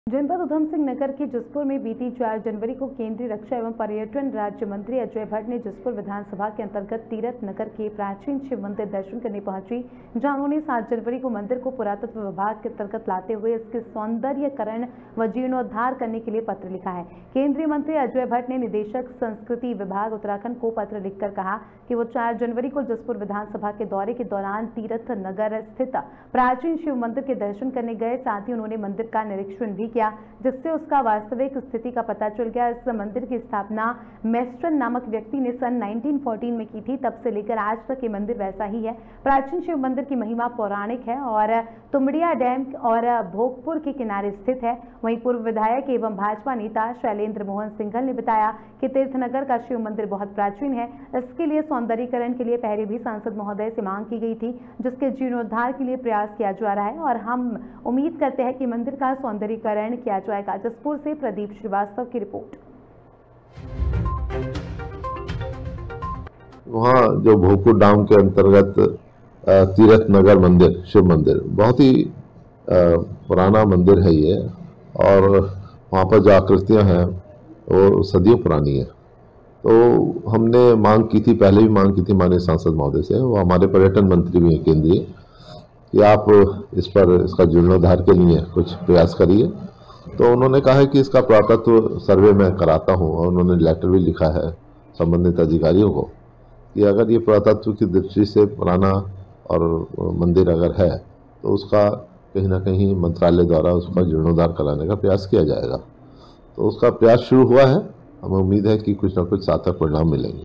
जनपद उधम सिंह नगर के जसपुर में बीती 4 जनवरी को केंद्रीय रक्षा एवं पर्यटन राज्य मंत्री अजय भट्ट ने जसपुर विधानसभा के अंतर्गत तीरथ नगर के प्राचीन शिव मंदिर दर्शन करने पहुंची, जहां उन्होंने 7 जनवरी को मंदिर को पुरातत्व विभाग के अंतर्गत लाते हुए इसके सौंदर्यकरण व जीर्णोद्धार करने के लिए पत्र लिखा है। केंद्रीय मंत्री अजय भट्ट ने निदेशक संस्कृति विभाग उत्तराखंड को पत्र लिखकर कहा कि वो 4 जनवरी को जसपुर विधानसभा के दौरे के दौरान तीरथ नगर स्थित प्राचीन शिव मंदिर के दर्शन करने गए। साथ ही उन्होंने मंदिर का निरीक्षण भी किया, जिससे उसका वास्तविक स्थिति का पता चल गया। इस मंदिर की स्थापना मेस्ट्रन नामक व्यक्ति ने सन 1914 में की थी। तब से लेकर आज तक ये मंदिर वैसा ही है। प्राचीन शिव मंदिर की महिमा पौराणिक है और तुमड़िया डैम और भोगपुर के किनारे स्थित है। वहीं पूर्व विधायक एवं भाजपा नेता शैलेंद्र मोहन सिंघल ने बताया कि तीर्थनगर का शिव मंदिर बहुत प्राचीन है। इसके लिए सौंदर्यीकरण के लिए पहले भी सांसद महोदय से मांग की गई थी, जिसके जीर्णोद्धार के लिए प्रयास किया जा रहा है और हम उम्मीद करते हैं कि मंदिर का सौंदर्यीकरण किया जाएगा। जसपुर से प्रदीप श्रीवास्तव की रिपोर्ट। वहाँ जो भोगपुर डैम के अंतर्गत तीरथ नगर मंदिर, शिव मंदिर, बहुत ही पुराना मंदिर है ये, और वहाँ पर जो आकृतियाँ हैं वो सदियों पुरानी है। तो हमने मांग की थी, पहले भी मांग की थी माननीय सांसद महोदय से, वो हमारे पर्यटन मंत्री भी हैं केंद्रीय, कि आप इसका जीर्णोद्धार के लिए कुछ प्रयास करिए। तो उन्होंने कहा है कि इसका पुरातत्व सर्वे मैं कराता हूँ, और उन्होंने लेटर भी लिखा है संबंधित अधिकारियों को कि अगर ये पुरातत्व की दृष्टि से पुराना और मंदिर अगर है तो उसका कहीं ना कहीं मंत्रालय द्वारा उसका जीर्णोद्धार कराने का प्रयास किया जाएगा। तो उसका प्रयास शुरू हुआ है। हमें उम्मीद है कि कुछ ना कुछ सार्थक परिणाम मिलेंगे।